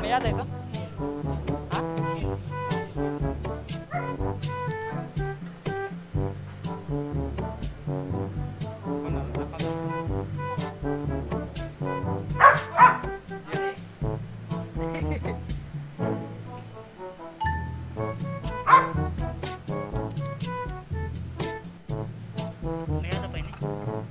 Marami yata ito. Ha? May yata pa ini.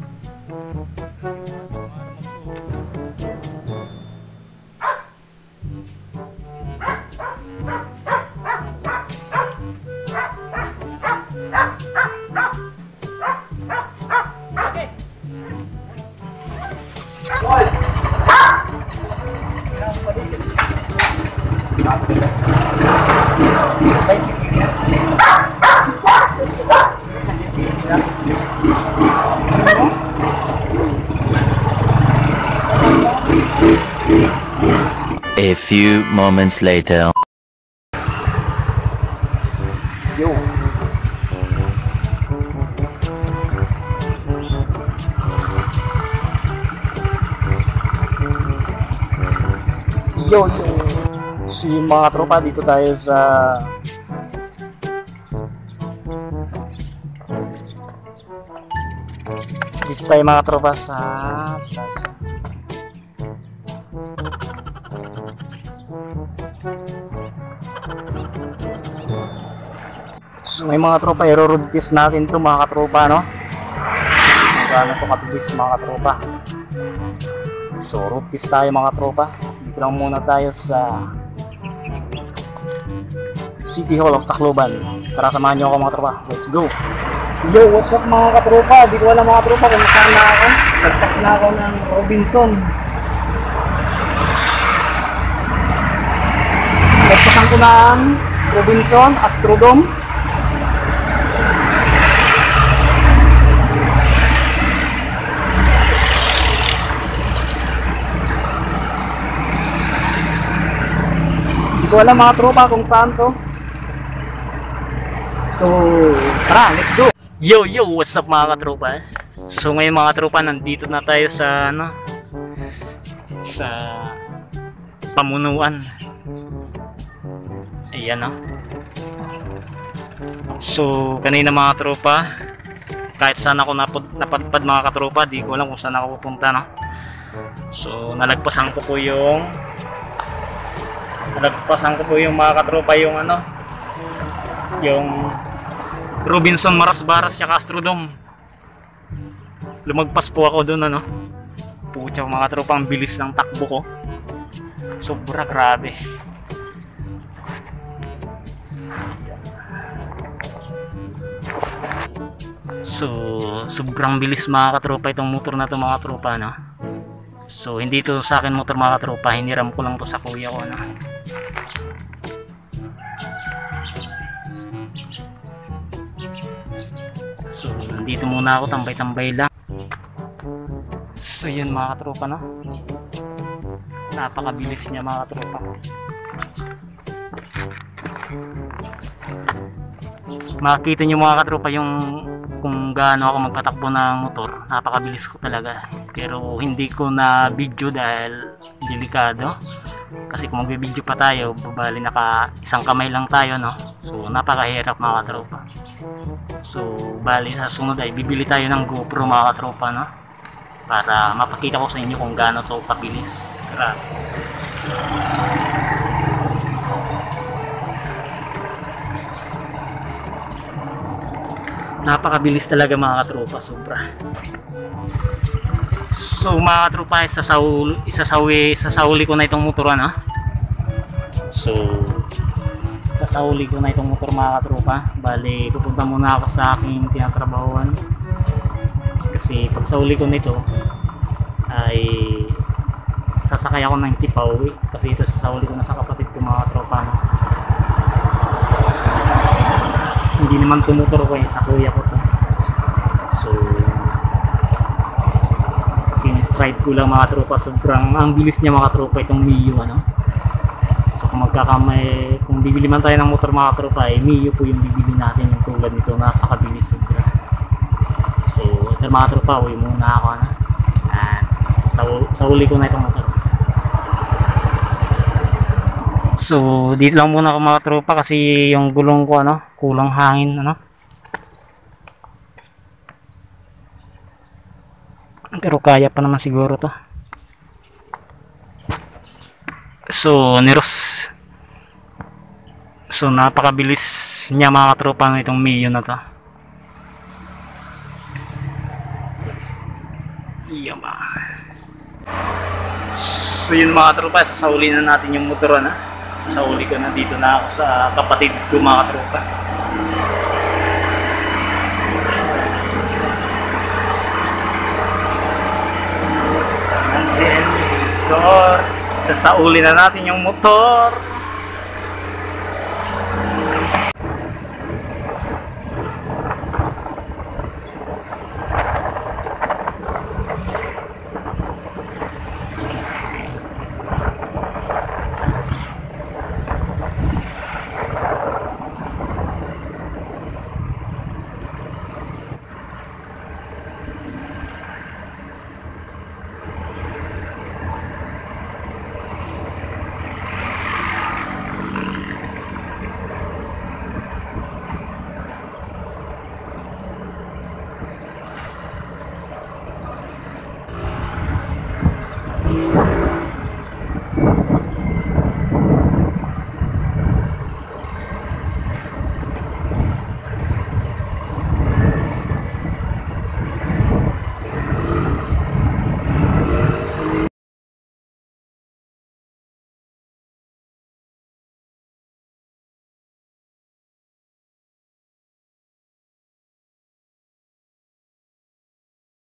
A few moments later. Yo. Yo, yo. Si mga tropa, dito tayo sa mga tropa sa so may mga tropa, i-road test natin to mga katropa, no? Gano'n to kabilis mga katropa. So road test tayo mga tropa. Dito lang muna tayo sa City Hall of Tacloban. Tara, samahan nyo ako mga tropa. Let's go! Yo, what's up mga katropa? Di ko alam mga tropa kung saan na ako. Nagtas na ako ng Robinson. Nagpasan ko na ang Robinson Astrodome. Di ko alam mga tropa kung saan to. So, tara, let's go! Yo, yo, what's up mga katropa? So ngayon mga tropa, nandito na tayo sa sa pamunuan. Ayan, no? So kanina mga tropa, kahit saan ako napadpad mga katropa, di ko alam kung saan ako pupunta, no? So nalagpasan ko po yung mga katropa yung yung Robinson Marasbaras tsaka Astrodome. Lumagpas po ako doon, Pucha mga tropa, ang bilis ng takbo ko. Sobra, grabe. So sobrang bilis mga katropa itong motor na to mga tropa, no? So hindi to sa akin motor mga katropa, hiniram ko lang to sa kuya ko, no? So dito muna ako, tambay-tambay lang. So yun mga katropa, no? Napakabilis niya mga katropa. Makikita nyo mga katropa yung kung gaano ako magpatakbo ng motor. Napakabilis ko talaga. Pero hindi ko na video dahil delikado. Kasi kung mag-video pa tayo, babali naka isang kamay lang tayo, no? So napakahirap mga katropa. So bali sa sunod ay bibili tayo ng GoPro mga katropa, no? Para mapakita ko sa inyo kung gaano to kabilis. Grabe. Napakabilis talaga mga katropa, sobra. So mga katropa, isasauli ko na itong motor, no? So sasauli ko na itong motor mga katropa. Bali pupunta muna ako sa aking tinatrabahuan. Kasi pag sauli ko nito ay sasakay ako ng jeep pauwi. Kasi ito sasauli ko na sa kapatid ko mga katropa, no? Hindi naman tumutor ko sa kuya ko to. So kinistride ko lang mga tropa. Sobrang ang bilis niya mga tropa itong Mio, ano? So kung kung bibili man tayo ng motor mga tropa, ay Mio po yung bibili natin, yung tulad nito. Napakabilis sobra. So ito mga tropa, uwi muna ako, ano? At sa uli ko na itong motor. So, dito lang muna ako mga tropa kasi yung gulong ko kulang hangin Pero kaya pa naman siguro to. So, niros. So, napakabilis niya mga katropa ng itong Mio na to. Yama. So, yun mga tropa, sasauli na natin yung motor Sasauli ko na dito na ako sa kapatid ko mga katropa. And then, sasauli na natin yung motor.